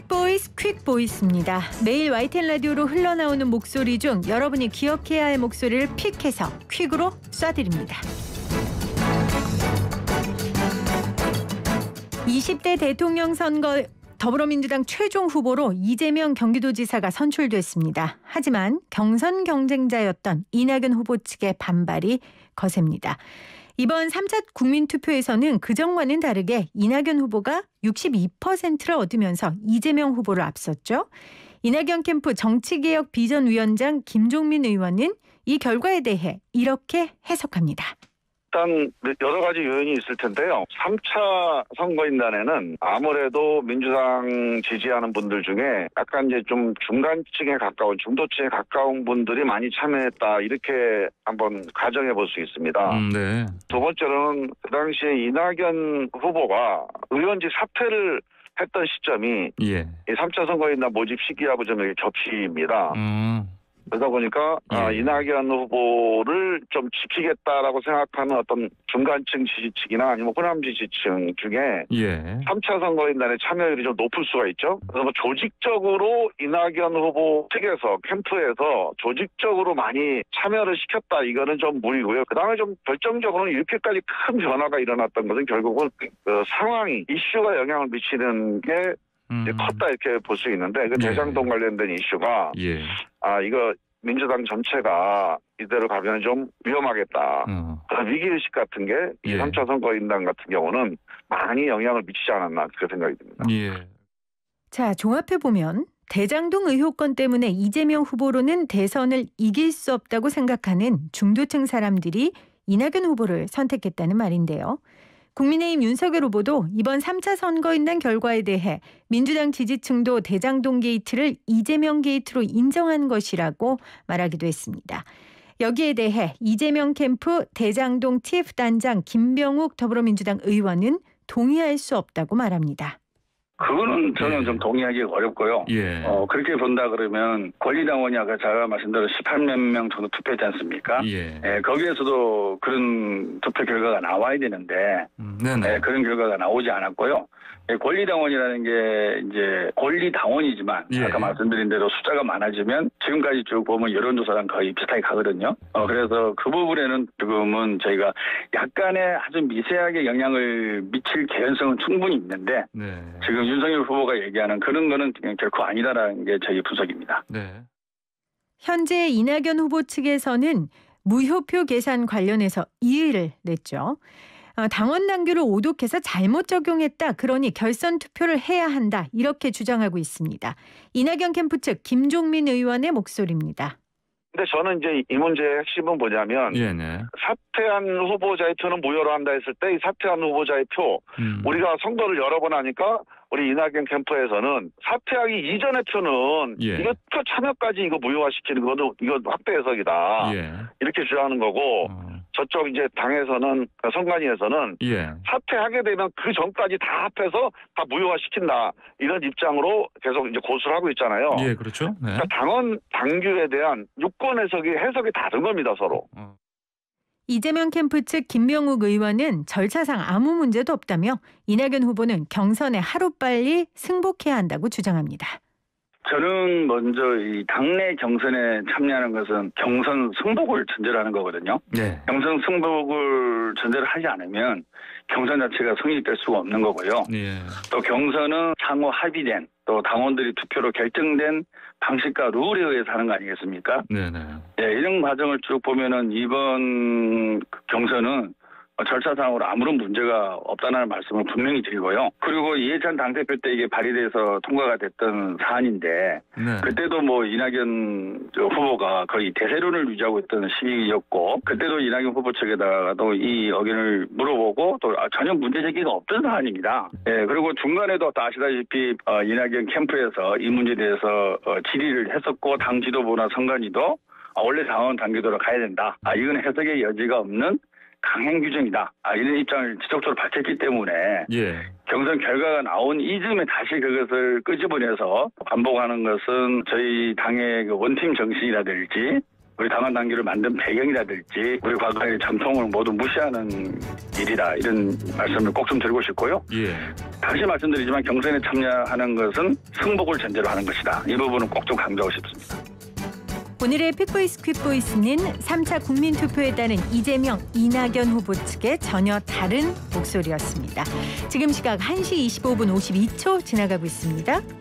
퀵보이스 퀵보이스입니다. 매일 YTN 라디오로 흘러나오는 목소리 중 여러분이 기억해야 할 목소리를 픽해서 퀵으로 쏴드립니다. 20대 대통령 선거 더불어민주당 최종 후보로 이재명 경기도지사가 선출됐습니다. 하지만 경선 경쟁자였던 이낙연 후보 측의 반발이 거셉니다. 이번 3차 국민투표에서는 그전과는 다르게 이낙연 후보가 62%를 얻으면서 이재명 후보를 앞섰죠. 이낙연 캠프 정치개혁 비전위원장 김종민 의원은 이 결과에 대해 이렇게 해석합니다. 일단 여러 가지 요인이 있을 텐데요. 3차 선거인단에는 아무래도 민주당 지지하는 분들 중에 약간 이제 좀 중간층에 가까운 중도층에 가까운 분들이 많이 참여했다 이렇게 한번 가정해 볼 수 있습니다. 네. 두 번째로는 그 당시에 이낙연 후보가 의원직 사퇴를 했던 시점이 이 3차 선거인단 모집 시기하고 좀 겹칩니다. 그러다 보니까 이낙연 후보를 좀 지키겠다라고 생각하는 어떤 중간층 지지층이나 아니면 호남 지지층 중에 3차 선거인단에 참여율이 좀 높을 수가 있죠. 그래서 뭐 조직적으로 이낙연 후보 측에서 캠프에서 조직적으로 많이 참여를 시켰다 이거는 좀 무리고요. 그다음에 좀 결정적으로는 이렇게까지 큰 변화가 일어났던 것은 결국은 그 상황이 이슈가 영향을 미치는 게 이제 컸다 이렇게 볼 수 있는데 그 대장동 관련된 이슈가 이거 민주당 전체가 이대로 가면 좀 위험하겠다. 위기의식 같은 게 이 3차 선거인단 같은 경우는 많이 영향을 미치지 않았나 그렇게 생각이 듭니다. 자, 종합해보면 대장동 의혹건 때문에 이재명 후보로는 대선을 이길 수 없다고 생각하는 중도층 사람들이 이낙연 후보를 선택했다는 말인데요. 국민의힘 윤석열 후보도 이번 3차 선거인단 결과에 대해 민주당 지지층도 대장동 게이트를 이재명 게이트로 인정한 것이라고 말하기도 했습니다. 여기에 대해 이재명 캠프 대장동 TF단장 김병욱 더불어민주당 의원은 동의할 수 없다고 말합니다. 그거는 저는 좀 동의하기 어렵고요. 그렇게 본다 그러면 권리당원이 아까 제가 말씀대로 18몇 명 정도 투표했지 않습니까? 거기에서도 그런 투표 결과가 나와야 되는데 그런 결과가 나오지 않았고요. 권리당원이라는 게 이제 권리당원이지만 아까 말씀드린 대로 숫자가 많아지면 지금까지 쭉 보면 여론조사랑 거의 비슷하게 가거든요. 그래서 그 부분에는 지금은 저희가 약간의 아주 미세하게 영향을 미칠 개연성은 충분히 있는데 지금 윤석열 후보가 얘기하는 그런 거는 결코 아니다라는 게 저희 분석입니다. 현재 이낙연 후보 측에서는 무효표 계산 관련해서 이의를 냈죠. 당원 당규를 오독해서 잘못 적용했다. 그러니 결선 투표를 해야 한다. 이렇게 주장하고 있습니다. 이낙연 캠프 측 김종민 의원의 목소리입니다. 근데 저는 이제 이 문제의 핵심은 뭐냐면 사퇴한 후보자의 표는 무효로 한다 했을 때 이 사퇴한 후보자의 표 우리가 선거를 여러 번 하니까 우리 이낙연 캠프에서는 사퇴하기 이전의 표는 이거 표 참여까지 이거 무효화시키는 거는 이거 확대 해석이다. 이렇게 주장하는 거고 저쪽 이제 당에서는 선관위에서는 사퇴하게 되면 그 전까지 다 합해서 다 무효화시킨다. 이런 입장으로 계속 이제 고수를 하고 있잖아요. 그렇죠. 그러니까 당원 당규에 대한 유권 해석이 다른 겁니다, 서로. 이재명 캠프 측 김병욱 의원은 절차상 아무 문제도 없다며 이낙연 후보는 경선에 하루빨리 승복해야 한다고 주장합니다. 저는 먼저 이 당내 경선에 참여하는 것은 경선 승복을 전제로 하는 거거든요. 경선 승복을 전제로 하지 않으면 경선 자체가 성립될 수가 없는 거고요. 또 경선은 상호 합의된 또 당원들이 투표로 결정된 방식과 룰에 의해서 하는 거 아니겠습니까? 이런 과정을 쭉 보면은 이번 경선은 절차상으로 아무런 문제가 없다는 말씀을 분명히 드리고요. 그리고 이해찬 당대표 때 이게 발의돼서 통과가 됐던 사안인데 그때도 뭐 이낙연 후보가 거의 대세론을 유지하고 있던 시기였고 그때도 이낙연 후보 측에다가도 이 의견을 물어보고 또 전혀 문제 제기가 없던 사안입니다. 그리고 중간에도 또 아시다시피 이낙연 캠프에서 이 문제에 대해서 질의를 했었고 당 지도부나 선관위도 원래 당원 당규대로 가야 된다. 이건 해석의 여지가 없는 강행 규정이다. 이런 입장을 지속적으로 밝혔기 때문에 경선 결과가 나온 이즈음에 다시 그것을 끄집어내서 반복하는 것은 저희 당의 그 원팀 정신이라든지 우리 당원 당규를 만든 배경이라든지 우리 과거의 전통을 모두 무시하는 일이다, 이런 말씀을 꼭 좀 드리고 싶고요. 예. 다시 말씀드리지만 경선에 참여하는 것은 승복을 전제로 하는 것이다. 이 부분은 꼭 좀 강조하고 싶습니다. 오늘의 픽보이스 퀵보이스는 3차 국민투표에 따른 이재명, 이낙연 후보 측의 전혀 다른 목소리였습니다. 지금 시각 1시 25분 52초 지나가고 있습니다.